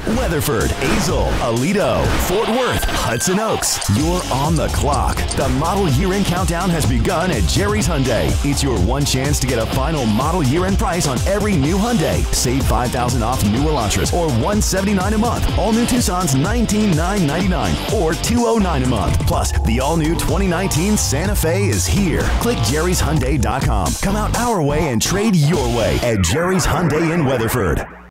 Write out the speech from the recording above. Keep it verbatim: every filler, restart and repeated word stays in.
Weatherford, Azle, Aledo, Fort Worth, Hudson Oaks. You're on the clock. The model year-end countdown has begun at Jerry's Hyundai. It's your one chance to get a final model year-end price on every new Hyundai. Save five thousand dollars off new Elantras or one hundred seventy-nine dollars a month. All new Tucsons nineteen thousand nine hundred ninety-nine dollars or two hundred nine dollars a month. Plus, the all-new twenty nineteen Santa Fe is here. Click jerrys hyundai dot com. Come out our way and trade your way at Jerry's Hyundai in Weatherford.